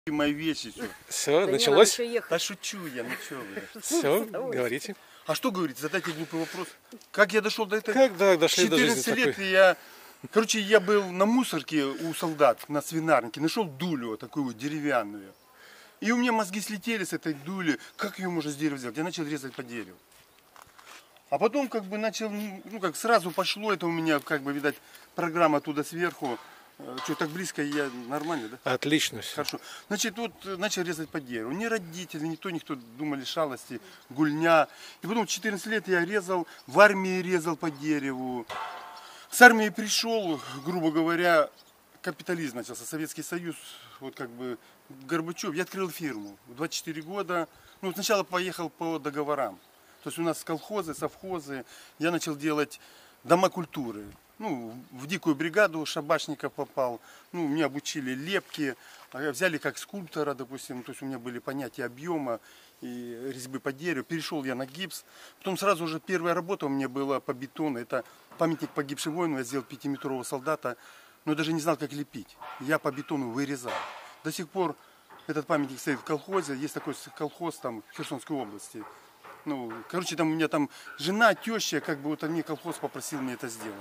мои вещи, все. Все, да началось? Да шучу я, ну что вы. Все, говорите. А что говорить? Задайте глупый вопрос. Как я дошел до этого? Как дошли до жизни 14 лет такой? я... Короче, я был на мусорке у солдат, на свинарнике, нашел дулю такую вот деревянную. И у меня мозги слетели с этой дули. Как ее можно с дерева сделать? Я начал резать по дереву. А потом как бы начал, ну как сразу пошло, это у меня как бы, видать, программа оттуда сверху. Что, так близко, я нормально, да? Отлично все. Хорошо. Значит, вот начал резать по дереву. Ни родители, никто думали шалости, гульня. И потом в 14 лет я резал, в армии резал по дереву. С армии пришел, грубо говоря, капитализм начался, Советский Союз, вот как бы Горбачев. Я открыл фирму в 24 года. Ну, сначала поехал по договорам. То есть у нас колхозы, совхозы. Я начал делать дома культуры. Ну, в дикую бригаду шабашников попал. Ну, меня обучили лепки. Взяли как скульптора, допустим. То есть у меня были понятия объема и резьбы по дереву. Перешел я на гипс. Потом сразу же первая работа у меня была по бетону. Это памятник погибшим воину. Я сделал 5-метрового солдата. Но даже не знал, как лепить. Я по бетону вырезал. До сих пор этот памятник стоит в колхозе. Есть такой колхоз там в Херсонской области. Ну, короче, там у меня там жена, теща, как бы вот они, колхоз попросил мне это сделать.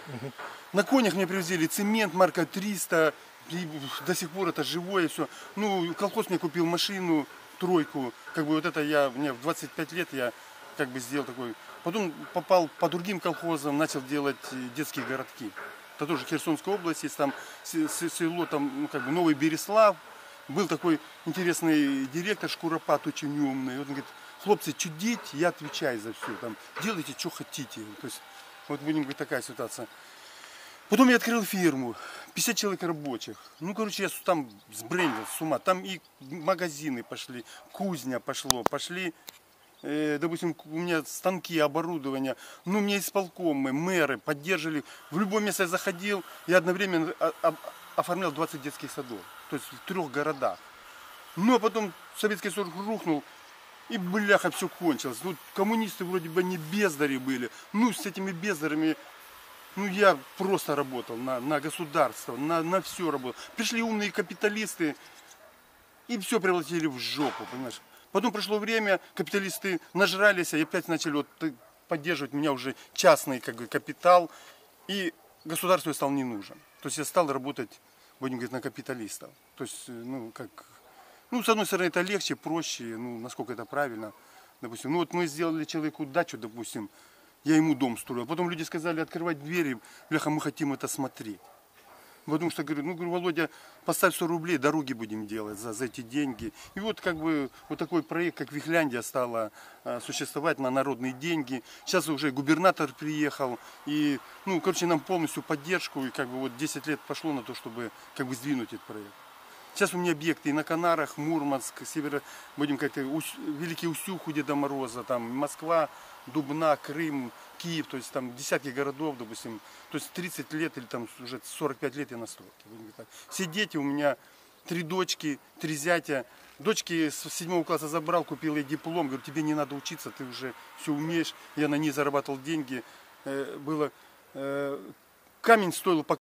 На конях мне привезли цемент марка 300, и до сих пор это живое все. Ну, колхоз мне купил машину, тройку, как бы вот это мне в 25 лет я как бы сделал такой. Потом попал по другим колхозам, начал делать детские городки. Это тоже Херсонская область, есть там село, там, ну, как бы Новый Береслав. Был такой интересный директор, Шкуропат, очень умный. Он говорит: хлопцы, чудить, я отвечаю за все. Там, делайте, что хотите. То есть, вот будем говорить, такая ситуация. Потом я открыл фирму, 50 человек рабочих. Ну, короче, я там сбрендил с ума. Там и магазины пошли, кузня пошли, допустим, у меня станки, оборудование. Ну, мне исполкомы, мэры поддерживали. В любое место я заходил, я одновременно оформлял 20 детских садов. То есть в 3 городах. Ну, а потом Советский Союз рухнул. И бляха, все кончилось. Ну, коммунисты вроде бы не бездари были. Ну, с этими бездарями, ну, я просто работал на государство, на все работал. Пришли умные капиталисты и все превратили в жопу, понимаешь. Потом прошло время, капиталисты нажрались, и опять начали вот поддерживать меня уже частный как бы капитал. И государству я стал не нужен. То есть я стал работать, будем говорить, на капиталистов. То есть, ну, как... Ну, с одной стороны, это легче, проще, ну, насколько это правильно, допустим. Ну, вот мы сделали человеку дачу, допустим, я ему дом строил. Потом люди сказали открывать двери, бляха, мы хотим это смотреть. Потому что, говорю, Володя, поставь 100 рублей, дороги будем делать за эти деньги. И вот, как бы, вот такой проект, как Вихляндия, стала существовать на народные деньги. Сейчас уже губернатор приехал, и, ну, короче, нам полностью поддержку, и, как бы, вот 10 лет пошло на то, чтобы, как бы, сдвинуть этот проект. Сейчас у меня объекты и на Канарах, Мурманск, будем как-то, Великий Устюг у Деда Мороза, там Москва, Дубна, Крым, Киев, то есть там десятки городов, допустим, то есть 30 лет или там уже 45 лет я на стройке. Все дети у меня, 3 дочки, 3 зятя. Дочки с 7 класса забрал, купил ей диплом, говорю, тебе не надо учиться, ты уже все умеешь. Я на ней зарабатывал деньги, камень стоил по